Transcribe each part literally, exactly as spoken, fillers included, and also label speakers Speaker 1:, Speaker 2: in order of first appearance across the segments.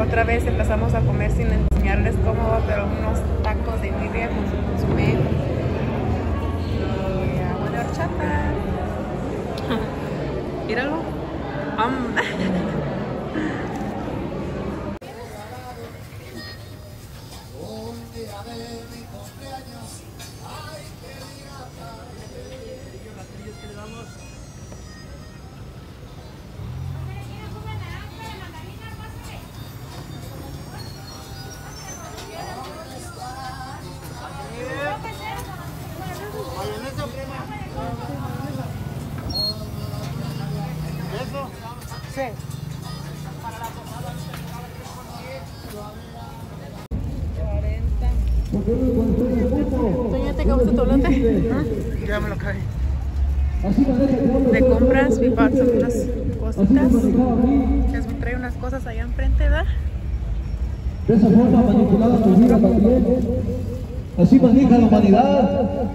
Speaker 1: Otra vez empezamos a comer sin enseñarles cómo va, pero unos tacos de birria con su consomé y agua de horchata. Míralo. Um. Sí. cuarenta. Toña, ¿te acabó tu tolete? ¿Ah?
Speaker 2: Ya me lo cae.
Speaker 1: De compras, mi papá son unas cositas. Les trae unas cosas allá enfrente, ¿verdad?
Speaker 3: De esa forma manipulada tu vida también. Así maneja la humanidad.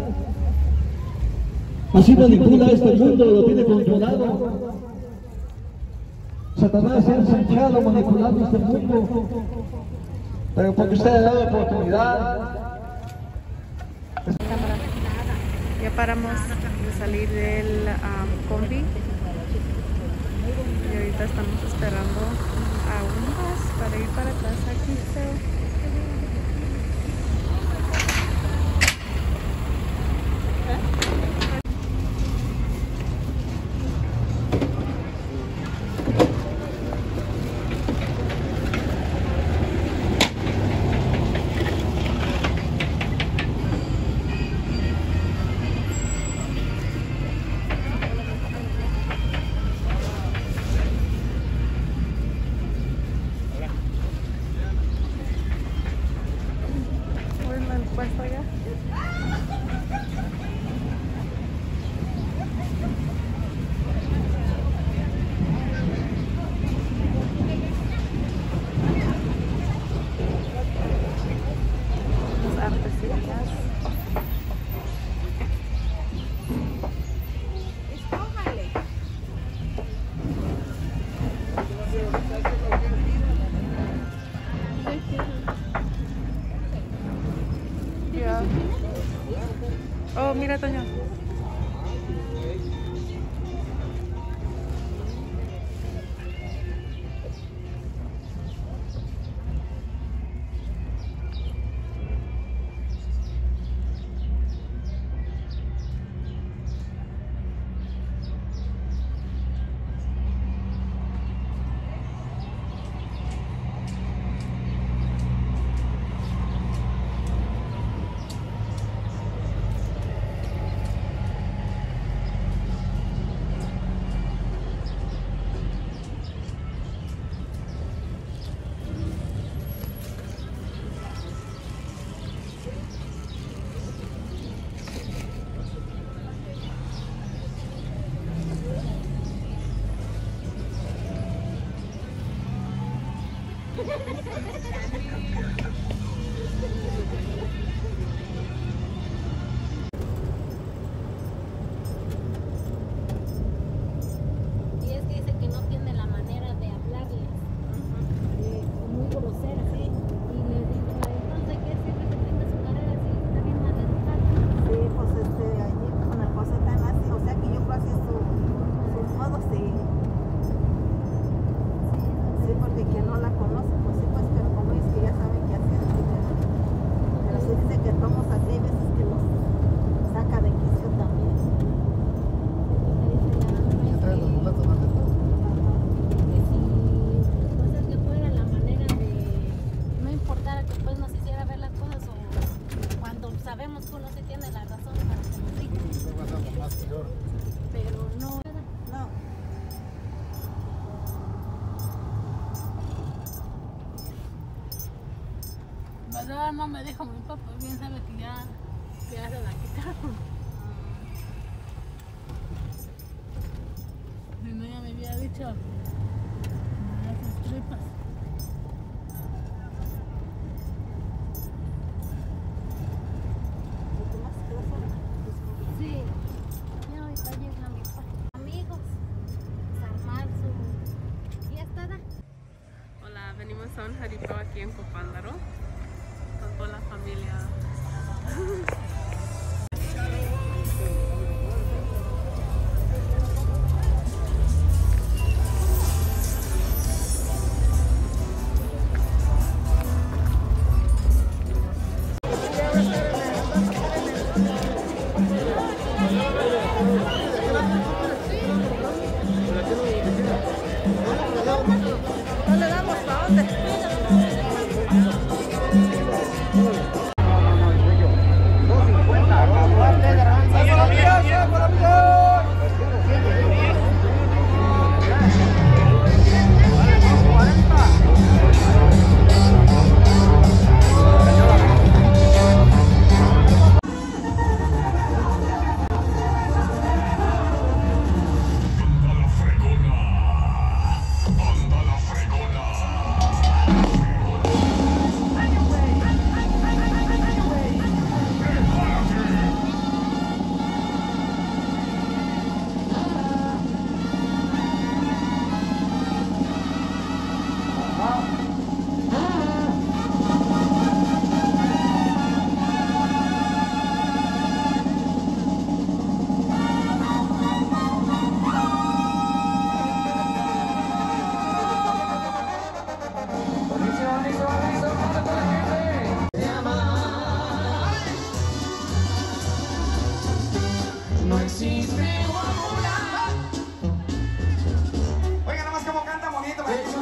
Speaker 3: Así manipula este mundo, lo tiene controlado. Satanás se ha ensanchado manipulando este mundo. Pero porque usted ha dado oportunidad.
Speaker 1: Ya paramos de salir del um, combi. Y ahorita estamos esperando a un bus para ir para casa aquí. So. Puesto allá. Las artesillas. Escójale. Oh, mira, Toño.
Speaker 4: Y es que dice que no tiene la manera de hablarles, eh, muy grosera, ¿sí? Y le digo, entonces, ¿qué siempre que tenga su carrera así, está bien mal educada?
Speaker 5: Sí, pues este, allí con el José tan así, o sea que yo creo así su, sus modos, sí. Sí, porque quien no la conoce, pues sí, pues, pero como es que ya saben qué hacer, ¿sí? Pero sí dice que tomos así, hay veces que los saca de quicio también.
Speaker 4: Que si, pues es que fuera la manera de, no importara que pues nos hiciera ver las cosas o cuando sabemos que uno sí tiene la razón para que nos diga. Pero no.
Speaker 5: No.
Speaker 4: ¿Verdad? No me dijo mi papá, bien sabe que ya, que ya se la quitaron. Si no, ya me había dicho esas tripas. Sí, ya ahorita llega mi papá. Amigos, armar su fiesta.
Speaker 1: Hola, venimos a un jaripeo aquí en Copándaro con toda la familia.
Speaker 5: ¿No le damos para dónde?
Speaker 2: No existe fórmula. Oiga, nomás como canta bonito.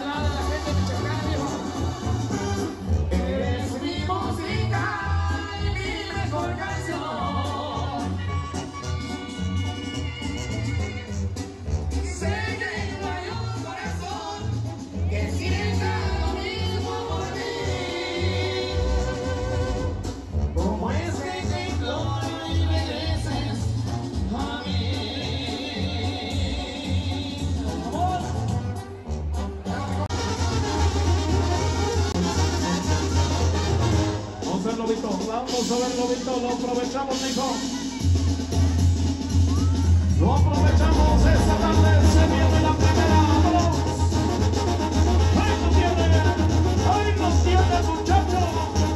Speaker 2: Eres mi música y mi mejor canción. Sé que no hay un corazón que sienta lo mismo por ti. Como ese que implora y mereces.
Speaker 3: Vamos a ver, Lobito, vamos a ver, Lobito, lo aprovechamos, hijo. Lo aprovechamos esta tarde, se viene la primera, vámonos. Ahí nos tiene, ahí nos tiene, muchachos.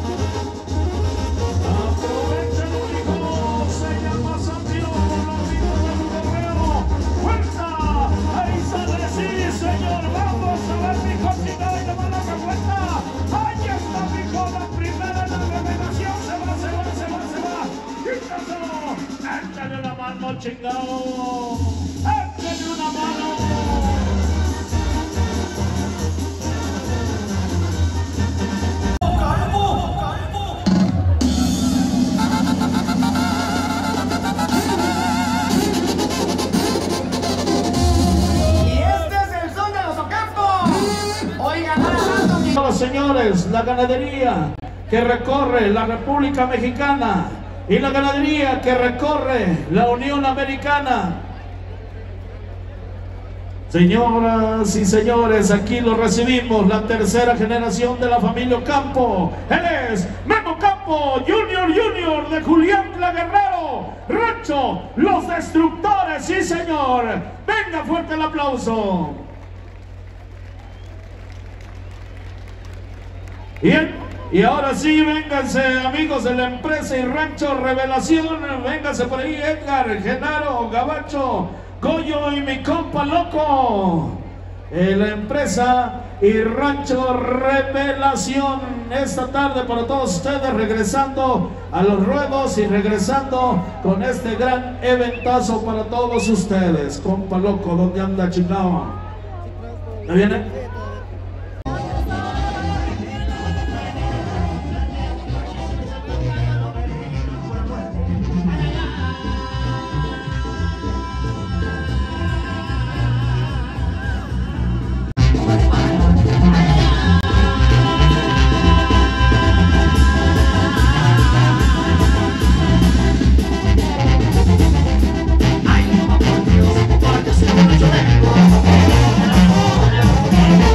Speaker 3: Aprovechen, hijo, se llama Santino, Lobito del Correo. ¡Fuerza! Ahí sale, sí, señor, vamos a ver, mi cocina y la mala que cuenta. Ahí está, mijo, la primera en la revelación, se va, se va, se va, se va. ¡Quítaselo! ¡Échale la mano, chingado! ¡Échale una mano! Señores, la ganadería que recorre la República Mexicana y la ganadería que recorre la Unión Americana. Señoras y señores, aquí lo recibimos, la tercera generación de la familia Ocampo. Él es Memo Ocampo, Junior Junior de Julián Guerrero, Rancho Los Destructores, sí señor. Venga, fuerte el aplauso. Bien, y ahora sí, vénganse amigos de la empresa y Rancho Revelación, vénganse por ahí Edgar, Genaro, Gabacho, Goyo y mi compa loco. Eh, la empresa y Rancho Revelación esta tarde para todos ustedes, regresando a los ruedos y regresando con este gran eventazo para todos ustedes. Compa loco, ¿dónde anda, chingado? ¿Ya viene?
Speaker 2: Ay, no, por Dios, por Dios, por Dios.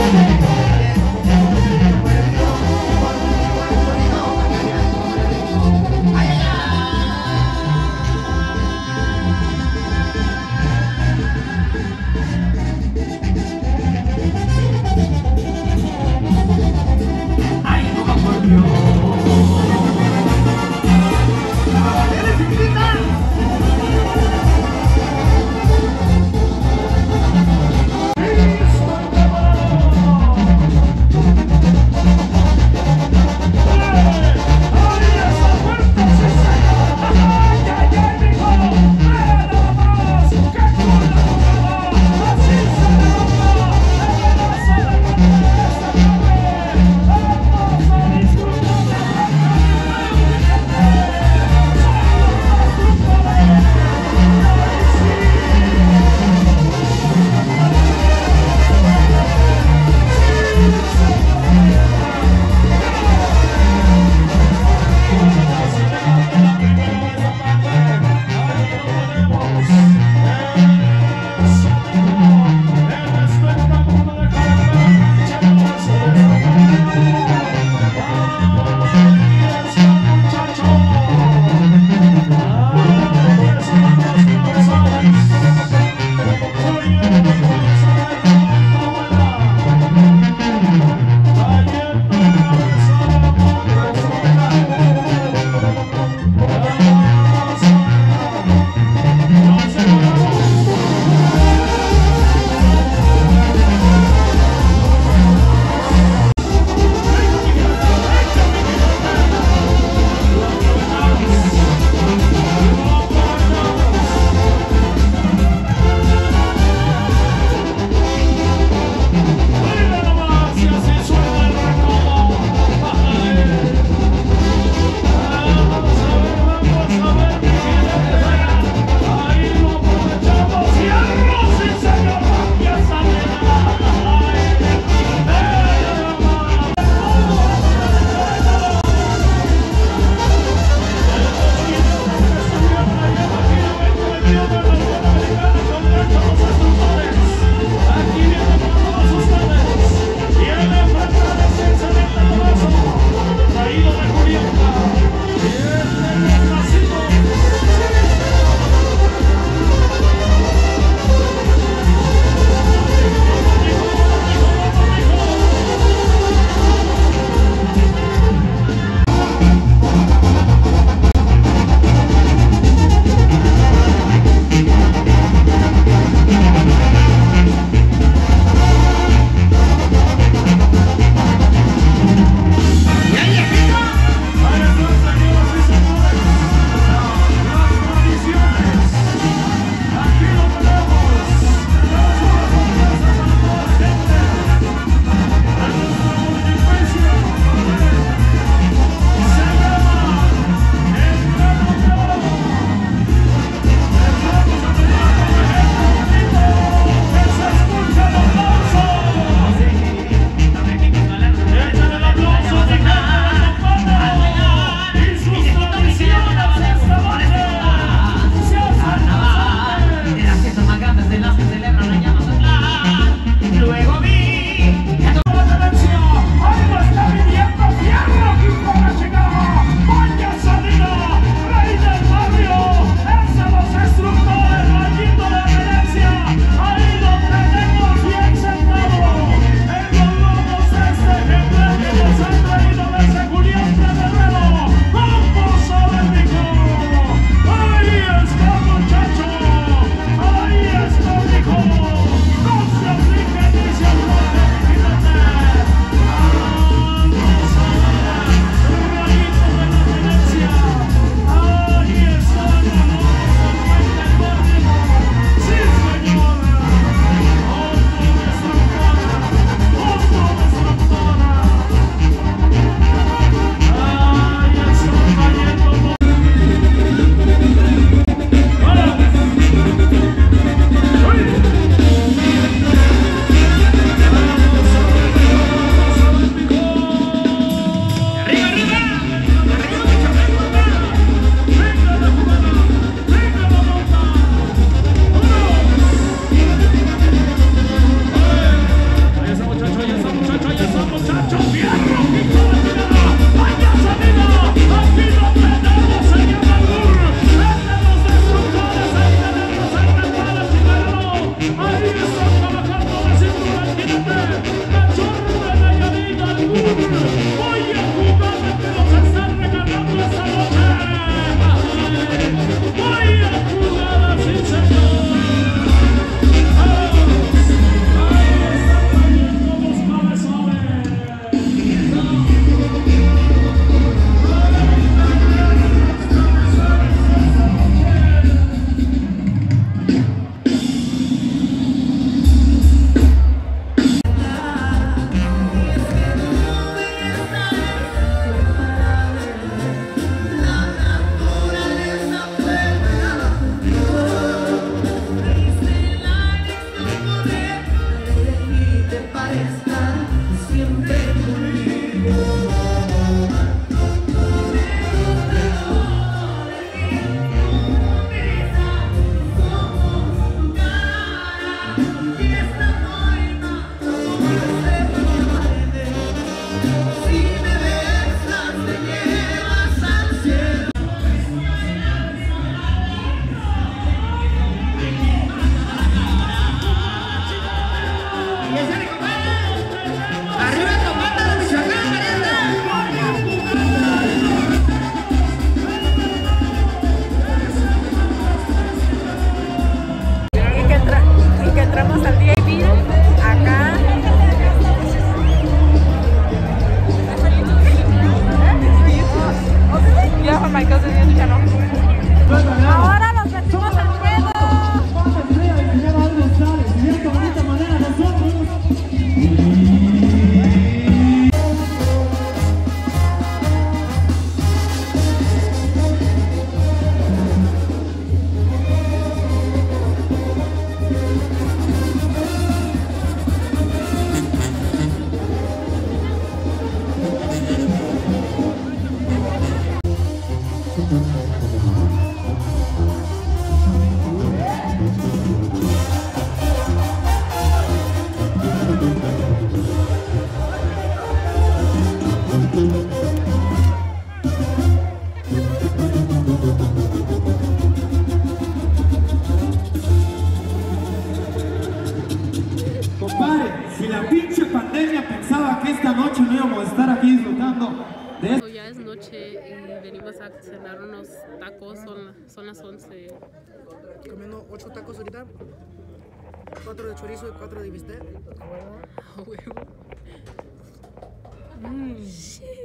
Speaker 1: cenar unos tacos, son, son las once.
Speaker 6: Comiendo ocho tacos ahorita. Cuatro de chorizo y cuatro de bistec.
Speaker 1: A huevo. Mmm, shit.